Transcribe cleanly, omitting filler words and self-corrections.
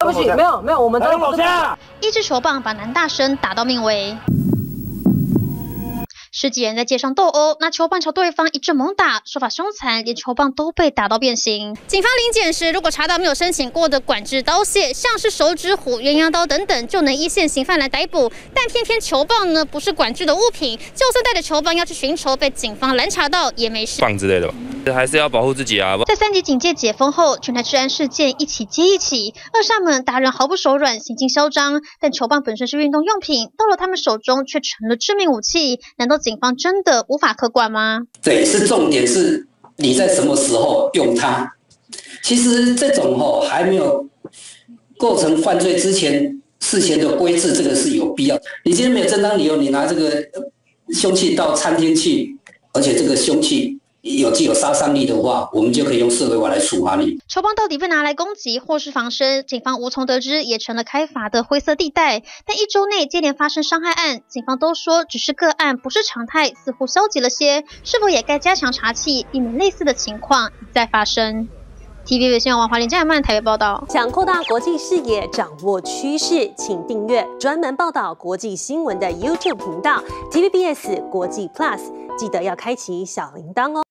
不起，没有，我们都老家。 一支球棒把男大生打到命危。十几人在街上斗殴，拿球棒朝对方一阵猛打，手法凶残，连球棒都被打到变形。警方临检时，如果查到没有申请过的管制刀械，像是手指虎、鸳鸯刀等等，就能依现行犯来逮捕。但偏偏球棒呢不是管制的物品，就算带着球棒要去寻仇，被警方拦查到也没事。 棒之类的吧，还是要保护自己啊。 在3级警戒解封后，全台治安事件一起接一起，恶煞们达人毫不手软，行径嚣张。但球棒本身是运动用品，到了他们手中却成了致命武器，难道警方真的无法客观吗？ 对，是重点是你在什么时候用它。其实这种还没有构成犯罪之前，事前的规制，这个是有必要。你今天没有正当理由，你拿这个凶器到餐厅去，而且这个凶器具有杀伤力的话，我们就可以用社会法来处罚你。 球棒到底被拿来攻击或是防身，警方无从得知，也成了开罚的灰色地带。但1周内接连发生伤害案，警方都说只是个案，不是常态，似乎消极了些。是否也该加强查缉，避免类似的情况一再发生？TVB 新闻王华林、张雅曼台北报道。 想扩大国际视野，掌握趋势，请订阅专门报道国际新闻的 YouTube 频道 TVBS 国际 Plus， 记得要开启小铃铛哦。